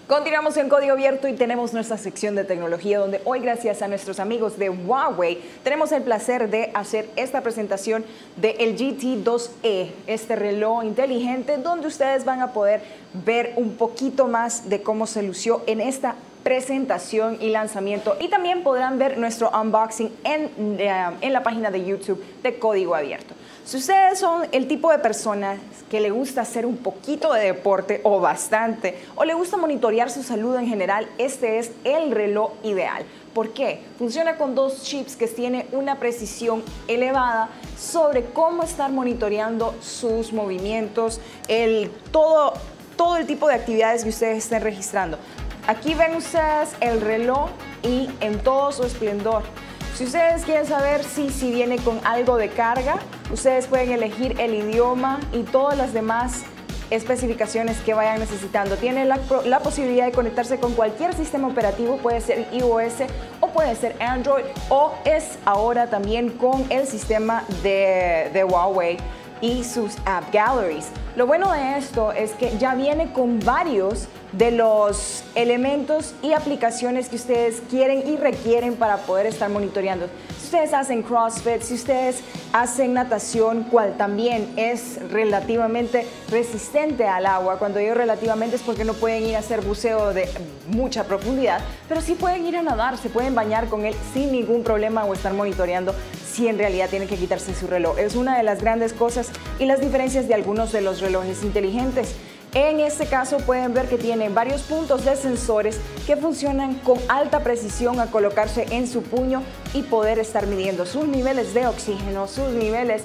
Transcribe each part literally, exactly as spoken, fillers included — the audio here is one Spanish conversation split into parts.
Continuamos en Código Abierto y tenemos nuestra sección de tecnología donde hoy, gracias a nuestros amigos de Huawei, tenemos el placer de hacer esta presentación del G T dos E, este reloj inteligente donde ustedes van a poder ver un poquito más de cómo se lució en esta presentación y lanzamiento, y también podrán ver nuestro unboxing en, uh, en la página de YouTube de Código Abierto. Si ustedes son el tipo de personas que le gusta hacer un poquito de deporte o bastante, o le gusta monitorear su salud en general, este es el reloj ideal. ¿Por qué? Funciona con dos chips que tienen una precisión elevada sobre cómo estar monitoreando sus movimientos, el, todo, todo el tipo de actividades que ustedes estén registrando. Aquí ven ustedes el reloj y en todo su esplendor. Si ustedes quieren saber si, si viene con algo de carga, ustedes pueden elegir el idioma y todas las demás especificaciones que vayan necesitando. Tiene la, la posibilidad de conectarse con cualquier sistema operativo, puede ser iOS o puede ser Android, o es ahora también con el sistema de, de Huawei y sus App Galleries. Lo bueno de esto es que ya viene con varios de los elementos y aplicaciones que ustedes quieren y requieren para poder estar monitoreando. Si ustedes hacen CrossFit, si ustedes hacen natación, cual también es relativamente resistente al agua. Cuando digo relativamente es porque no pueden ir a hacer buceo de mucha profundidad, pero sí pueden ir a nadar, se pueden bañar con él sin ningún problema o estar monitoreando si en realidad tienen que quitarse su reloj. Es una de las grandes cosas y las diferencias de algunos de los relojes inteligentes. En este caso pueden ver que tiene varios puntos de sensores que funcionan con alta precisión a colocarse en su puño y poder estar midiendo sus niveles de oxígeno, sus niveles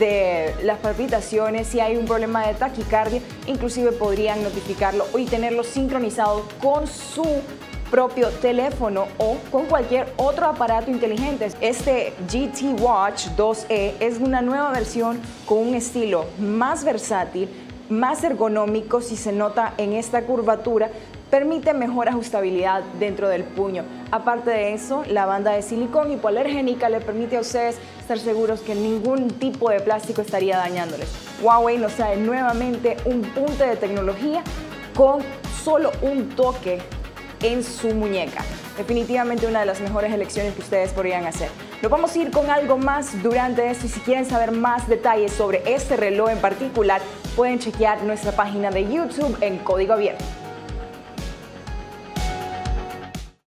de las palpitaciones. Si hay un problema de taquicardia, inclusive podrían notificarlo y tenerlo sincronizado con su propio teléfono o con cualquier otro aparato inteligente. Este G T Watch dos E es una nueva versión con un estilo más versátil, más ergonómico, si se nota en esta curvatura, permite mejor ajustabilidad dentro del puño. Aparte de eso, la banda de silicón hipoalergénica le permite a ustedes estar seguros que ningún tipo de plástico estaría dañándoles. Huawei nos trae nuevamente un punto de tecnología con solo un toque en su muñeca. Definitivamente una de las mejores elecciones que ustedes podrían hacer. Nos vamos a ir con algo más durante esto, y si quieren saber más detalles sobre este reloj en particular, pueden chequear nuestra página de YouTube en Código Abierto.